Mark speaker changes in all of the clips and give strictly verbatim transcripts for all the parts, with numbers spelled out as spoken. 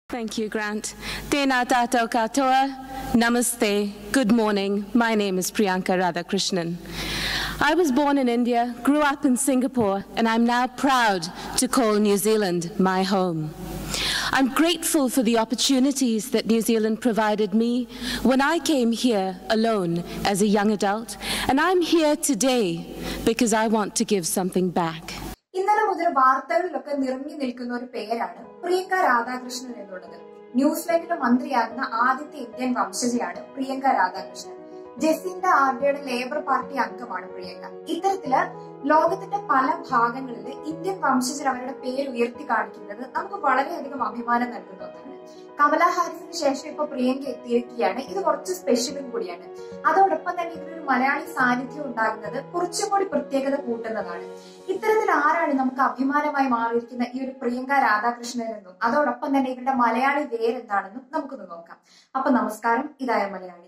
Speaker 1: Thank you, Grant. Tena tato katoa. Namaste. Good morning. My name is Priyanka Radhakrishnan. I was born in India, grew up in Singapore, and I'm now proud to call New Zealand my home. I'm grateful for the opportunities that New Zealand provided me when I came here alone as a young adult, and I'm here today because I want to give something back.
Speaker 2: ഇന്നലെ മുതൽ വാർത്തകളിലൊക്കെ നിറഞ്ഞു നിൽക്കുന്ന ഒരു പേരാണ് പ്രിയങ്ക രാധാകൃഷ്ണൻ എന്നുള്ളത്. ന്യൂസിലൻഡിലെ മന്ത്രിയാകുന്ന ആദ്യത്തെ ഇന്ത്യൻ വംശജയാണ് പ്രിയങ്ക രാധാകൃഷ്ണൻ. ജെസിൻഡ ആർഡിയുടെ ലേബർ പാർട്ടി അംഗമാണ് പ്രിയങ്ക. ഇത്തരത്തില് ലോകത്തിന്റെ പല ഭാഗങ്ങളിൽ ഇന്ത്യൻ വംശജർ അവരുടെ പേര് ഉയർത്തി കാണിക്കുന്നത് നമുക്ക് വളരെയധികം അഭിമാനം നൽകുന്ന ഒന്നാണ്. കമല ഹാരിസിന് ശേഷം ഇപ്പൊ പ്രിയങ്ക എത്തിയിരിക്കുകയാണ്. ഇത് കുറച്ച് സ്പെഷ്യലും കൂടിയാണ്. അതോടൊപ്പം തന്നെ ഇതിനൊരു മലയാളി സാന്നിധ്യം ഉണ്ടാകുന്നത് കുറച്ചും കൂടി പ്രത്യേകത കൂട്ടുന്നതാണ്. ഇത്തരത്തിൽ ആരാണ് നമുക്ക് അഭിമാനമായി മാറിയിരിക്കുന്ന ഈ ഒരു പ്രിയങ്ക രാധാകൃഷ്ണൻ എന്നും അതോടൊപ്പം തന്നെ ഇവരുടെ മലയാളി പേരെന്താണെന്നും നമുക്കൊന്ന് നോക്കാം. അപ്പൊ നമസ്കാരം, ഇതായ മലയാളി.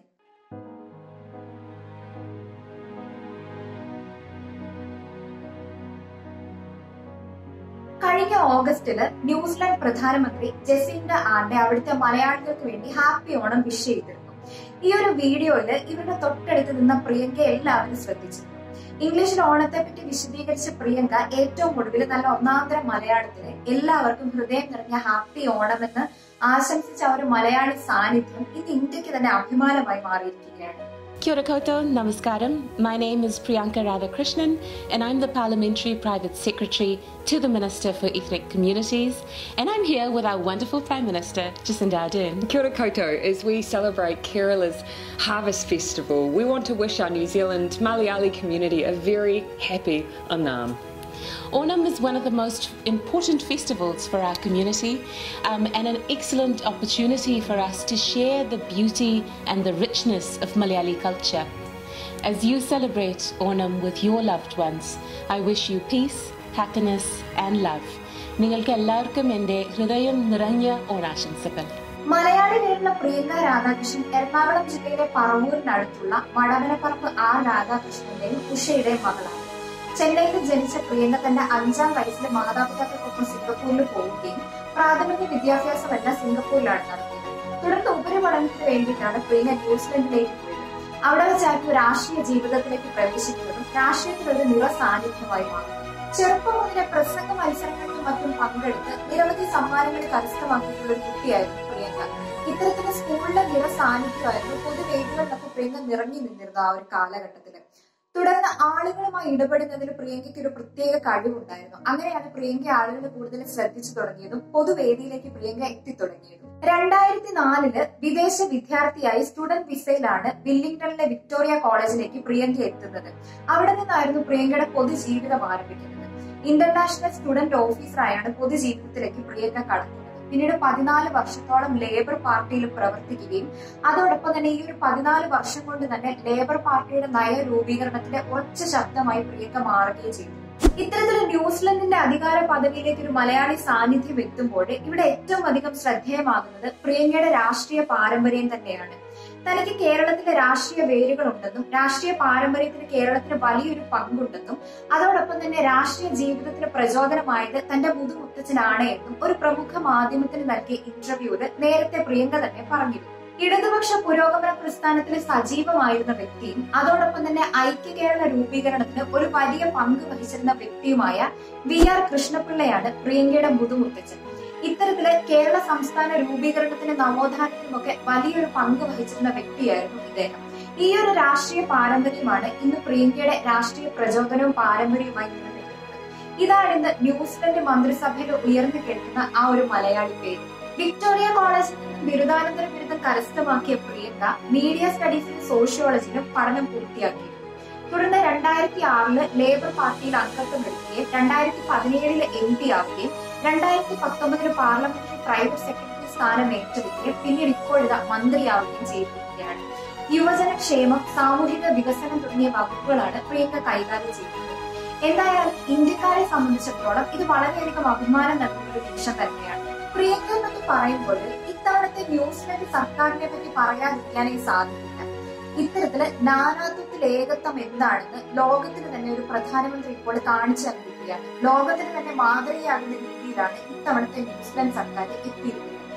Speaker 2: കഴിഞ്ഞ ഓഗസ്റ്റില് ന്യൂസിലാൻഡ് പ്രധാനമന്ത്രി ജെസിൻഡ ആർഡെ അവിടുത്തെ മലയാളികൾക്ക് വേണ്ടി ഹാപ്പി ഓണം വിഷ് ചെയ്തിരുന്നു. ഈ ഒരു വീഡിയോയില് ഇവരുടെ തൊട്ടടുത്ത് നിന്ന പ്രിയങ്ക എല്ലാവരും ശ്രദ്ധിച്ചിരുന്നു. ഇംഗ്ലീഷിൽ ഓണത്തെ പറ്റി വിശദീകരിച്ച പ്രിയങ്ക ഏറ്റവും ഒടുവിൽ നല്ല ഒന്നാന്തരം മലയാളത്തില് എല്ലാവർക്കും ഹൃദയം നിറഞ്ഞ ഹാപ്പി ഓണം എന്ന് ആശംസിച്ച ഒരു മലയാളി സാന്നിധ്യം ഇന്ന് ഇന്ത്യക്ക് തന്നെ അഭിമാനമായി മാറിയിരിക്കുകയാണ്.
Speaker 1: Kia ora koutou, namaskaram. My name is Priyanka Radhakrishnan and I'm the Parliamentary Private Secretary to the Minister for Ethnic Communities, and I'm here with our wonderful Prime Minister, Jacinda Ardern.
Speaker 3: Kia ora koutou. As we celebrate Kerala's Harvest Festival, we want to wish our New Zealand Malayali community a very happy Onam.
Speaker 1: Onam is one of the most important festivals for our community um, and an excellent opportunity for us to share the beauty and the richness of Malayali culture. As you celebrate Onam with your loved ones, I wish you peace, happiness and love. നിങ്ങൾക്ക് എല്ലാവർക്കും എൻ്റെ ഹൃദയം നിറഞ്ഞ ഓണാശംസകൾ.
Speaker 2: മലയാളി നേരിടുന്ന പ്രിയങ്ക രാധാകൃഷ്ണൻ എറണാകുളം ജില്ലയിലെ പറവൂരിനടുത്തുള്ള വടവനപ്പറമ്പ് R രാധാകൃഷ്ണന്റെയും ഉഷയുടെയും മകളാണ്. ചെന്നൈയിൽ ജനിച്ച പ്രിയങ്ക തന്റെ അഞ്ചാം വയസ്സിലെ മാതാപിതാക്കൾക്കൊപ്പം സിംഗപ്പൂരിൽ പോവുകയും പ്രാഥമിക വിദ്യാഭ്യാസമെല്ലാം സിംഗപ്പൂരിലാണ് നടത്തിയത്. തുടർന്ന് ഉപരിപഠനത്തിന് വേണ്ടിയിട്ടാണ് പ്രിയങ്ക ന്യൂസിലൻഡിലേക്ക് പോയത്. അവിടെ വെച്ചായിരുന്നു രാഷ്ട്രീയ ജീവിതത്തിലേക്ക് പ്രവേശിക്കുന്നതും രാഷ്ട്രീയത്തിലൊരു നിറ സാന്നിധ്യമായി മാറി. ചെറുപ്പം മുതലേ പ്രസംഗ മത്സരങ്ങളിലും മറ്റും പങ്കെടുത്ത് നിരവധി സമ്മാനങ്ങൾ കരസ്ഥമാക്കിയിട്ടുള്ള ഒരു കുട്ടിയായിരുന്നു പ്രിയങ്ക. ഇത്തരത്തിലുള്ള സ്കൂളിലെ നിറ സാന്നിധ്യമായിരുന്നു പൊതുവേദികളിലൊക്കെ പ്രിയങ്ക നിറഞ്ഞു നിന്നിരുന്നു ആ ഒരു കാലഘട്ടത്തില്. തുടർന്ന് ആളുകളുമായി ഇടപെടുന്നതിൽ പ്രിയങ്കയ്ക്ക് ഒരു പ്രത്യേക കഴിവുണ്ടായിരുന്നു. അങ്ങനെയാണ് പ്രിയങ്ക ആളുകൾ കൂടുതൽ ശ്രദ്ധിച്ചു തുടങ്ങിയതും പൊതുവേദിയിലേക്ക് പ്രിയങ്ക എത്തിത്തുടങ്ങിയതും. രണ്ടായിരത്തി നാലില് വിദേശ വിദ്യാർത്ഥിയായി സ്റ്റുഡന്റ് വിസയിലാണ് വില്ലിംഗ്ടണിലെ വിക്ടോറിയ കോളേജിലേക്ക് പ്രിയങ്ക എത്തുന്നത്. അവിടെ നിന്നായിരുന്നു പ്രിയങ്കയുടെ പൊതുജീവിതം ആരംഭിക്കുന്നത്. ഇന്റർനാഷണൽ സ്റ്റുഡന്റ് ഓഫീസറായാണ് പൊതുജീവിതത്തിലേക്ക് പ്രിയങ്ക കടന്നത്. പിന്നീട് പതിനാല് വർഷത്തോളം ലേബർ പാർട്ടിയിൽ പ്രവർത്തിക്കുകയും അതോടൊപ്പം തന്നെ ഈ ഒരു പതിനാല് വർഷം കൊണ്ട് തന്നെ ലേബർ പാർട്ടിയുടെ നയ രൂപീകരണത്തിന്റെ ഉറച്ച ശബ്ദമായി പ്രിയങ്ക മാറുകയും ചെയ്തു. ഇത്തരത്തിൽ ന്യൂസിലൻഡിന്റെ അധികാര പദവിയിലേക്ക് ഒരു മലയാളി സാന്നിധ്യം എത്തുമ്പോൾ ഇവിടെ ഏറ്റവും അധികം ശ്രദ്ധേയമാകുന്നത് പ്രിയങ്കയുടെ രാഷ്ട്രീയ പാരമ്പര്യം തന്നെയാണ്. തനിക്ക് കേരളത്തിലെ രാഷ്ട്രീയ വേരുകളുണ്ടെന്നും രാഷ്ട്രീയ പാരമ്പര്യത്തിന് കേരളത്തിന് വലിയൊരു പങ്കുണ്ടെന്നും അതോടൊപ്പം തന്നെ രാഷ്ട്രീയ ജീവിതത്തിന് പ്രചോദനമായത് തന്റെ മുതുമുത്തച്ഛനാണ് എന്നും ഒരു പ്രമുഖ മാധ്യമത്തിന് നൽകിയ ഇന്റർവ്യൂവിൽ നേരത്തെ പ്രിയങ്ക തന്നെ പറഞ്ഞിരുന്നു. ഇടതുപക്ഷ പുരോഗമന പ്രസ്ഥാനത്തിൽ സജീവമായിരുന്ന വ്യക്തിയും അതോടൊപ്പം തന്നെ ഐക്യ കേരള രൂപീകരണത്തിന് ഒരു വലിയ പങ്ക് വഹിച്ചിരുന്ന വ്യക്തിയുമായ വി ആർ കൃഷ്ണപിള്ളയാണ് പ്രിയങ്കയുടെ മുതുമുത്തച്ഛൻ. ഇത്തരത്തില് കേരള സംസ്ഥാന രൂപീകരണത്തിന് നവോത്ഥാനത്തിനുമൊക്കെ വലിയൊരു പങ്ക് വഹിച്ചിരുന്ന വ്യക്തിയായിരുന്നു ഇദ്ദേഹം. ഈ ഒരു രാഷ്ട്രീയ പാരമ്പര്യമാണ് ഇന്ന് പ്രിയങ്കയുടെ രാഷ്ട്രീയ പ്രചോദനവും പാരമ്പര്യവുമായി നിലനിൽക്കുന്നത്. ഇതാണ് ഇന്ന് ന്യൂസിലൻഡ് മന്ത്രിസഭയിൽ ഉയർന്നു കേൾക്കുന്ന ആ ഒരു മലയാളി പേര്. വിക്ടോറിയ കോളേജിൽ നിന്നും ബിരുദാനന്തര ബിരുദം കരസ്ഥമാക്കിയ പ്രിയങ്ക മീഡിയ സ്റ്റഡീസിലും സോഷ്യോളജിയിലും പഠനം പൂർത്തിയാക്കി. തുടർന്ന് രണ്ടായിരത്തി ആറില് ലേബർ പാർട്ടിയിൽ അംഗത്വം എടുക്കുകയും രണ്ടായിരത്തി പതിനേഴില് എം പി ആവുകയും രണ്ടായിരത്തി പത്തൊമ്പതില് പാർലമെന്ററി പ്രൈവറ്റ് സെക്രട്ടറി സ്ഥാനം ഏറ്റെടുക്കുകയും പിന്നീട് ഇപ്പോഴിതാ മന്ത്രിയാവുകയും ചെയ്തിരിക്കുകയാണ്. യുവജനക്ഷേമം, സാമൂഹിക വികസനം തുടങ്ങിയ വകുപ്പുകളാണ് പ്രിയങ്ക കൈകാര്യം ചെയ്യുന്നത്. എന്തായാലും ഇന്ത്യക്കാരെ സംബന്ധിച്ചിടത്തോളം ഇത് വളരെയധികം അഭിമാനം നൽകുന്ന ഒരു നിമിഷം തന്നെയാണ്. പ്രിയങ്കയെ പറ്റി പറയുമ്പോൾ ഇത്തവണത്തെ ന്യൂസിലൻഡ് സർക്കാരിനെ പറ്റി പറയാതിരിക്കാനേ സാധിക്കില്ല. ഇത്തരത്തില് നാനാത്വത്തിൽ ഏകത്വം എന്താണെന്ന് ലോകത്തിന് തന്നെ ഒരു പ്രധാനമന്ത്രി ഇപ്പോൾ കാണിച്ചു തന്നിരിക്കുകയാണ്. ലോകത്തിന് തന്നെ മാതൃകയാകുന്ന രീതിയിലാണ് ഇത്തവണത്തെ ന്യൂസിലൻഡ് സർക്കാർ എത്തിയിരിക്കുന്നത്.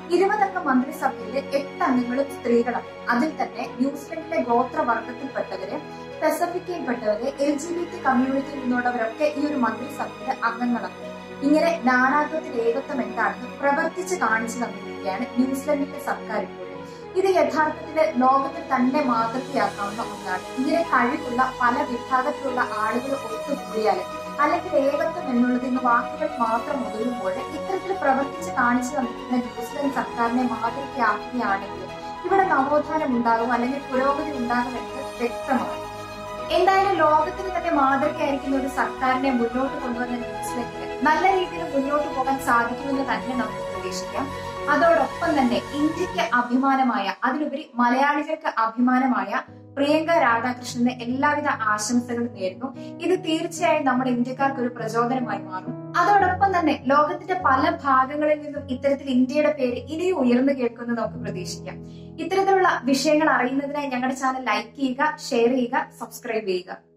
Speaker 2: ഇരുപതംഗ മന്ത്രിസഭയിലെ എട്ട് അംഗങ്ങളും സ്ത്രീകളാണ്. അതിൽ തന്നെ ന്യൂസിലൻഡിലെ ഗോത്രവർഗത്തിൽപ്പെട്ടവര്, പസഫിക്കിൽപ്പെട്ടവര്, എൽ ജി ബി ടി കമ്മ്യൂണിറ്റിയിൽ നിന്നുള്ളവരൊക്കെ ഈ ഒരു മന്ത്രിസഭയുടെ അംഗങ്ങളാണ്. ഇങ്ങനെ നാനാത്വത്തിൽ ഏകത്വം എന്താണെന്ന് പ്രവർത്തിച്ച് കാണിച്ചു തന്നിരിക്കുകയാണ് ന്യൂസിലൻഡിന്റെ സർക്കാർ ഇപ്പോൾ. ഇത് യഥാർത്ഥത്തിൽ ലോകത്തിൽ തന്നെ മാതൃകയാക്കാവുന്ന ഒന്നാണ്. ഇങ്ങനെ കഴിവുള്ള പല വിഭാഗത്തിലുള്ള ആളുകൾ ഒത്തുകൂടിയാൽ അല്ലെങ്കിൽ ഏകത്വം എന്നുള്ളത് ഇന്ന് വാക്കുകൾ മാത്രം ഒതുങ്ങുമ്പോൾ ഇത്തരത്തിൽ പ്രവർത്തിച്ച് കാണിച്ചു തന്നിരിക്കുന്ന ന്യൂസിലൻഡ് സർക്കാരിനെ മാതൃകയാക്കുകയാണെങ്കിൽ ഇവിടെ നവോത്ഥാനം ഉണ്ടാകും അല്ലെങ്കിൽ പുരോഗതി ഉണ്ടാകുമെന്ന് വ്യക്തമാണ്. എന്തായാലും ലോകത്തിന് തന്നെ മാതൃകയായിരിക്കുന്ന ഒരു സർക്കാരിനെ മുന്നോട്ട് കൊണ്ടുവന്ന ന്യൂസിലൻഡിന് നല്ല രീതിയിൽ മുന്നോട്ട് പോകാൻ സാധിക്കുമെന്ന് തന്നെ നമുക്ക് പ്രതീക്ഷിക്കാം. അതോടൊപ്പം തന്നെ ഇന്ത്യക്ക് അഭിമാനമായ, അതിലുപരി മലയാളികൾക്ക് അഭിമാനമായ പ്രിയങ്ക രാധാകൃഷ്ണന് എല്ലാവിധ ആശംസകളും നേരുന്നു. ഇത് തീർച്ചയായും നമ്മുടെ ഇന്ത്യക്കാർക്ക് ഒരു പ്രചോദനമായി മാറും. അതോടൊപ്പം തന്നെ ലോകത്തിന്റെ പല ഭാഗങ്ങളിൽ നിന്നും ഇത്തരത്തിൽ ഇന്ത്യയുടെ പേര് ഇനിയും ഉയർന്നു കേൾക്കുമെന്ന് നമുക്ക് പ്രതീക്ഷിക്കാം. ഇത്തരത്തിലുള്ള വിഷയങ്ങൾ അറിയുന്നതിനായി ഞങ്ങളുടെ ചാനൽ ലൈക്ക് ചെയ്യുക, ഷെയർ ചെയ്യുക, സബ്സ്ക്രൈബ് ചെയ്യുക.